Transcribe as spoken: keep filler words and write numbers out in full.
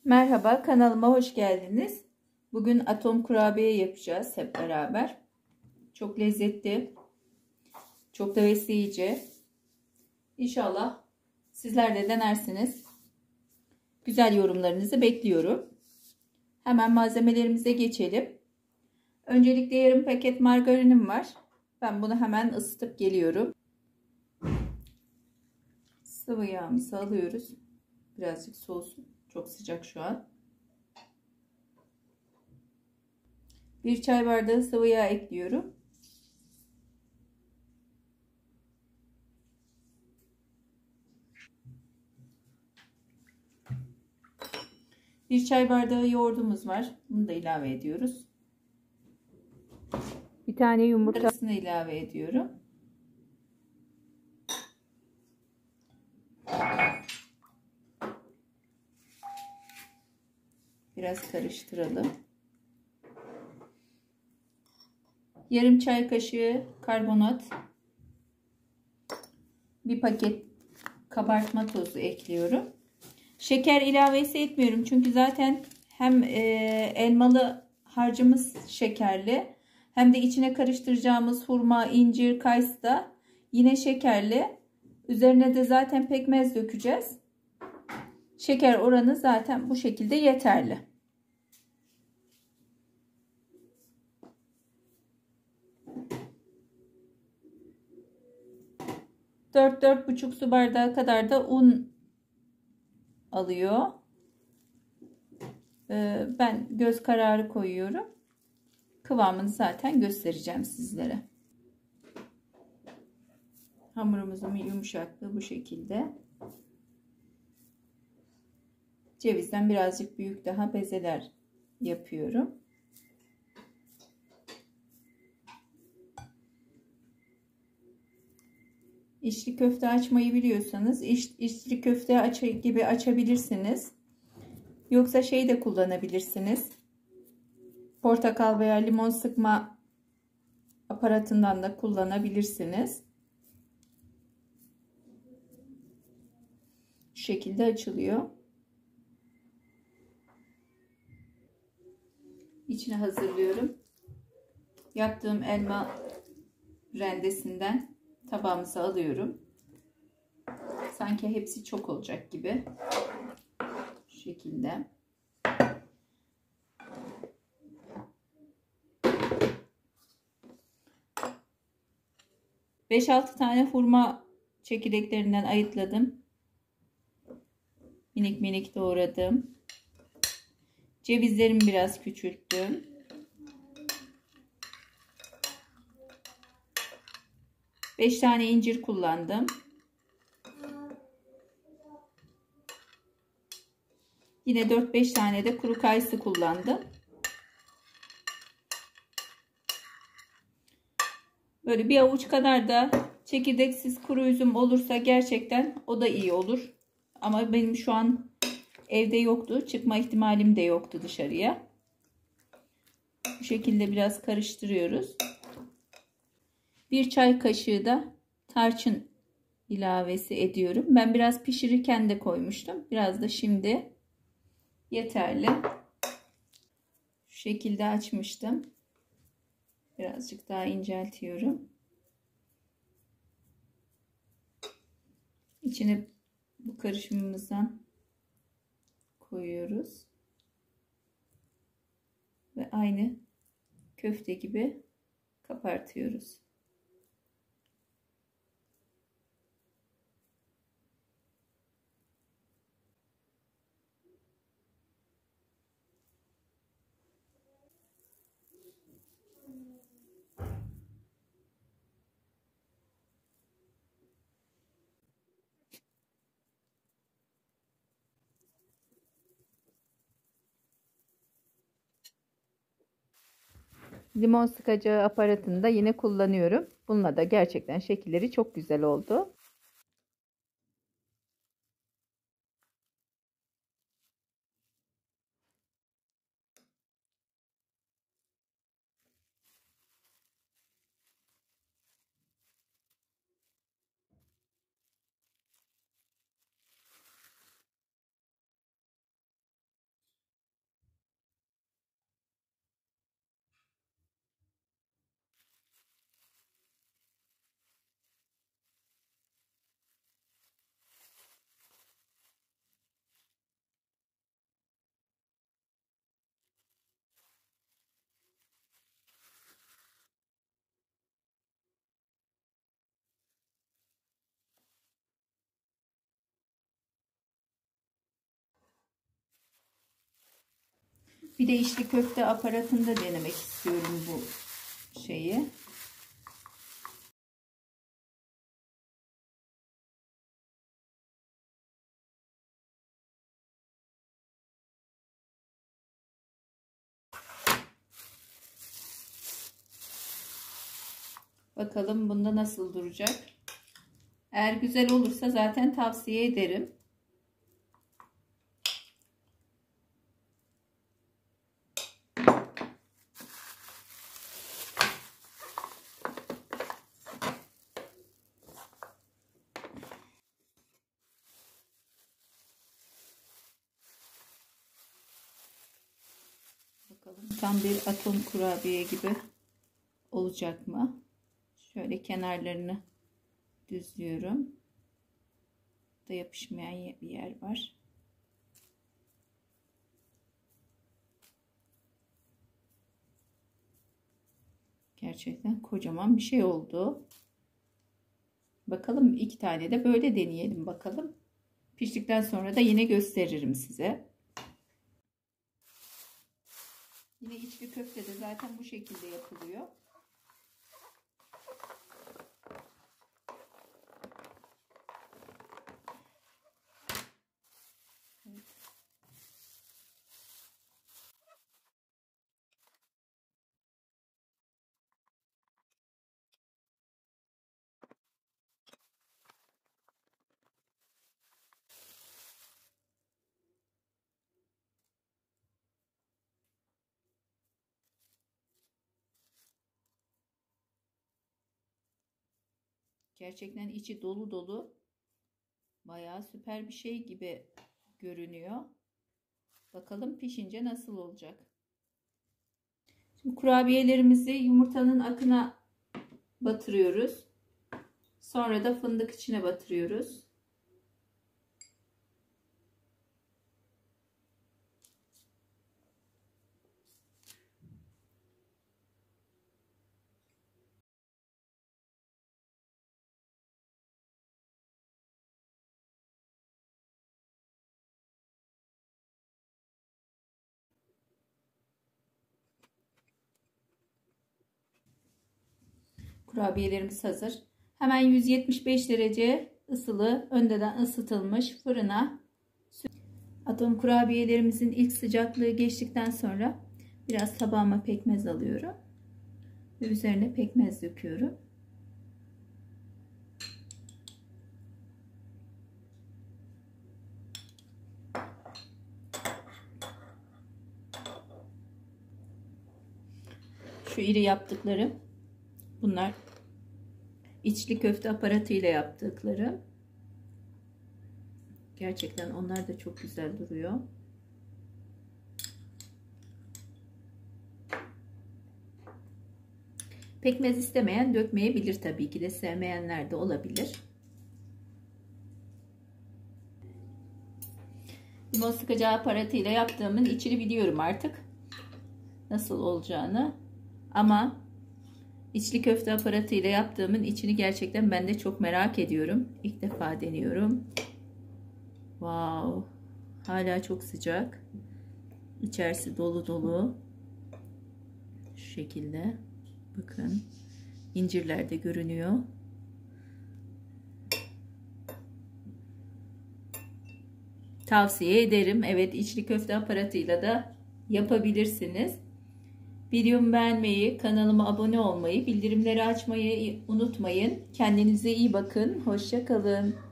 Merhaba, kanalıma hoş geldiniz. Bugün atom kurabiye yapacağız hep beraber. Çok lezzetli, çok da besleyici. İnşallah sizler de denersiniz. Güzel yorumlarınızı bekliyorum. Hemen malzemelerimize geçelim. Öncelikle yarım paket margarinim var. Ben bunu hemen ısıtıp geliyorum. Sıvı yağımızı alıyoruz. Birazcık soğusun. Çok sıcak şu an. Bir çay bardağı sıvı yağ ekliyorum. Bir çay bardağı yoğurdumuz var. Bunu da ilave ediyoruz. Bir tane yumurtasını ilave ediyorum. Biraz karıştıralım. Yarım çay kaşığı karbonat. Bir paket kabartma tozu ekliyorum. Şeker ilavesi etmiyorum. Çünkü zaten hem e, elmalı harcımız şekerli, hem de içine karıştıracağımız hurma, incir, kayısı da yine şekerli. Üzerine de zaten pekmez dökeceğiz. Şeker oranı zaten bu şekilde yeterli. dört dört buçuk su bardağı kadar da un alıyor. Ben göz kararı koyuyorum. Kıvamını zaten göstereceğim sizlere. Hamurumuzun yumuşaklığı bu şekilde. Cevizden birazcık büyük daha bezeler yapıyorum. İçli köfte açmayı biliyorsanız iç, içli köfte aç gibi açabilirsiniz. Yoksa şey de kullanabilirsiniz. Portakal veya limon sıkma aparatından da kullanabilirsiniz. Şu şekilde açılıyor. İçine hazırlıyorum. Yaptığım elma rendesinden tabağımıza alıyorum. Sanki hepsi çok olacak gibi. Şu şekilde. beş altı tane hurma çekirdeklerinden ayıtladım. Minik minik doğradım. Cevizlerimi biraz küçülttüm. beş tane incir kullandım. Yine dört beş tane de kuru kayısı kullandım. Böyle bir avuç kadar da çekirdeksiz kuru üzüm olursa gerçekten o da iyi olur. Ama benim şu an evde yoktu. Çıkma ihtimalim de yoktu dışarıya. Bu şekilde biraz karıştırıyoruz. Bir çay kaşığı da tarçın ilavesi ediyorum. Ben biraz pişirirken de koymuştum. Biraz da şimdi yeterli. Şu şekilde açmıştım. Birazcık daha inceltiyorum. İçine bu karışımımızdan koyuyoruz. Ve aynı köfte gibi kapartıyoruz. Limon sıkacağı aparatını da yine kullanıyorum. Bununla da gerçekten şekilleri çok güzel oldu. Bir de içli köfte aparatında denemek istiyorum bu şeyi. Bakalım bunda nasıl duracak. Eğer güzel olursa zaten tavsiye ederim. Bakalım tam bir atom kurabiye gibi olacak mı? Şöyle kenarlarını düzlüyorum. Da yapışmayan bir yer var. Gerçekten kocaman bir şey oldu. Bakalım, iki tane de böyle deneyelim bakalım. Piştikten sonra da yine gösteririm size. Yine içli köfte de zaten bu şekilde yapılıyor. Evet. Gerçekten içi dolu dolu. Bayağı süper bir şey gibi görünüyor. Bakalım pişince nasıl olacak. Şimdi kurabiyelerimizi yumurtanın akına batırıyoruz. Sonra da fındık içine batırıyoruz. Kurabiyelerimiz hazır. Hemen yüz yetmiş beş derece ısılı, önceden ısıtılmış fırına atom kurabiyelerimizin ilk sıcaklığı geçtikten sonra biraz tabağıma pekmez alıyorum ve üzerine pekmez döküyorum. Şu iri yaptıklarım, bunlar içli köfte aparatıyla yaptıklarım. Gerçekten onlar da çok güzel duruyor. Pekmez istemeyen dökmeyebilir tabii ki de, sevmeyenler de olabilir. Limon sıkacağı aparatıyla yaptığımın içini biliyorum artık nasıl olacağını, ama içli köfte aparatıyla yaptığımın içini gerçekten ben de çok merak ediyorum. İlk defa deniyorum. Wow, hala çok sıcak. İçerisi dolu dolu. Şu şekilde. Bakın, incirler de görünüyor. Tavsiye ederim. Evet, içli köfte aparatıyla da yapabilirsiniz. Videomu beğenmeyi, kanalıma abone olmayı, bildirimleri açmayı unutmayın. Kendinize iyi bakın. Hoşça kalın.